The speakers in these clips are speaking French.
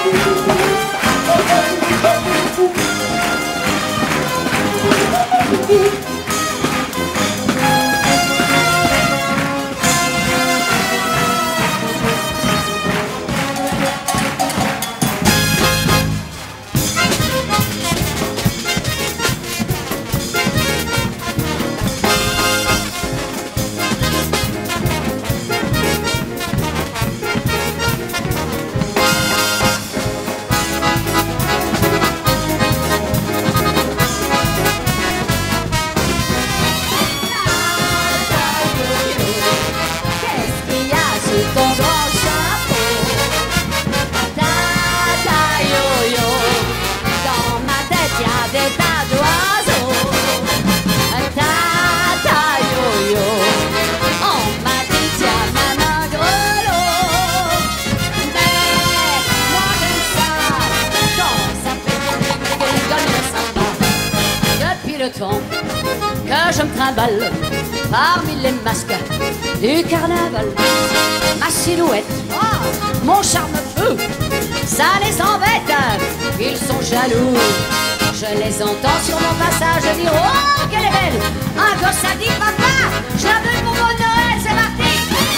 Que je me trimballe parmi les masques du carnaval. Ma silhouette, mon charme-feu, ça les embête, ils sont jaloux. Je les entends sur mon passage dire oh qu'elle est belle. Un gosse a dit papa, je la veux pour mon Noël, c'est parti.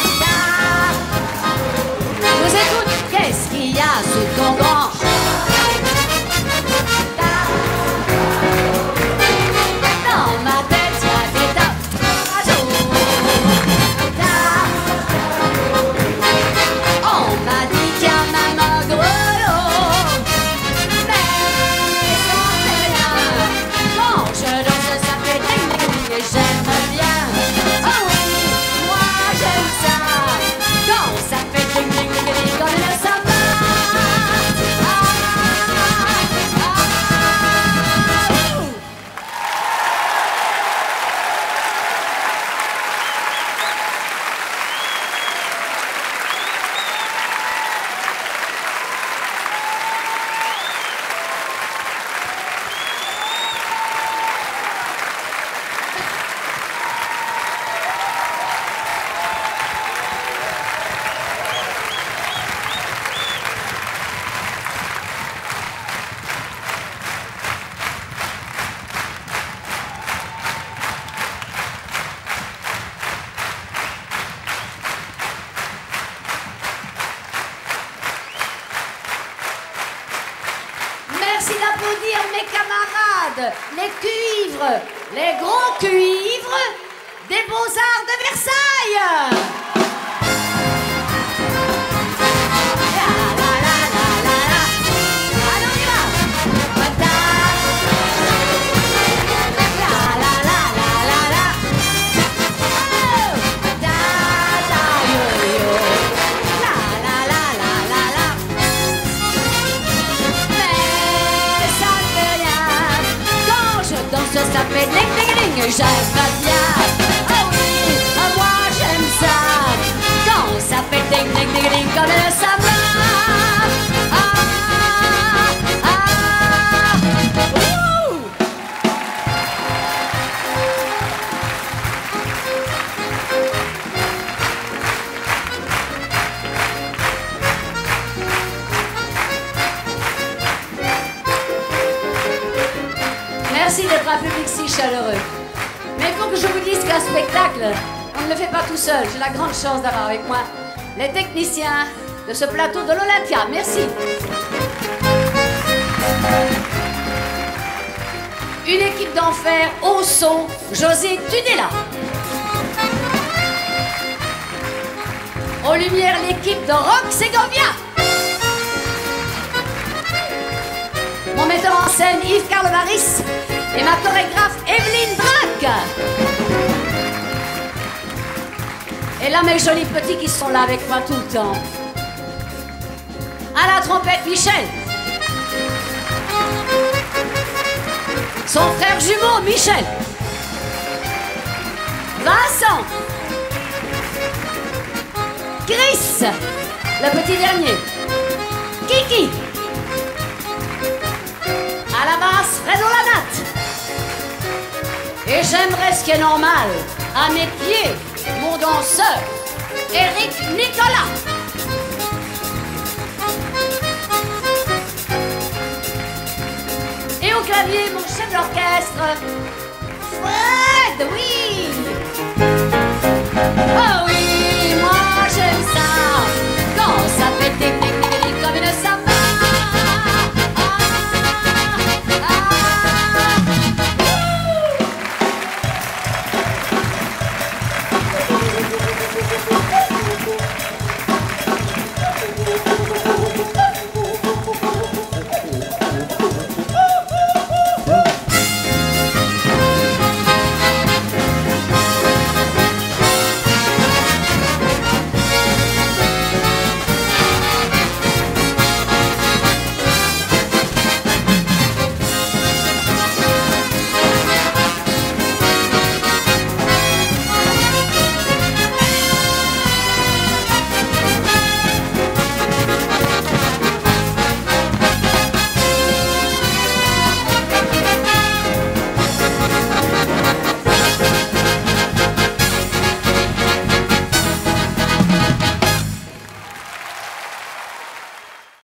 Je vous écoute, qu'est-ce qu'il y a sous ton grand? Merci d'applaudir mes camarades, les cuivres, les gros cuivres des Beaux-Arts de Versailles. Ça fait ding ding ding, j'aime pas bien. Oh oui, moi j'aime ça. Quand ça fait ding ding ding ding comme ça va. Merci d'être un public si chaleureux. Mais il faut que je vous dise qu'un spectacle, on ne le fait pas tout seul. J'ai la grande chance d'avoir avec moi les techniciens de ce plateau de l'Olympia. Merci. Une équipe d'enfer au son, José Tudela. Aux lumières, l'équipe de Rock Segovia. Mon metteur en scène, Yves Carlevaris. Et ma chorégraphe, Evelyne Braque. Et là, mes jolis petits qui sont là avec moi tout le temps. À la trompette, Michel. Son frère jumeau, Michel. Vincent. Chris, le petit dernier. Kiki. À la basse, Fredo Lanat. Et j'aimerais ce qui est normal, à mes pieds, mon danseur, Eric Nicolas. clavier, mon chef d'orchestre. Fred, oui.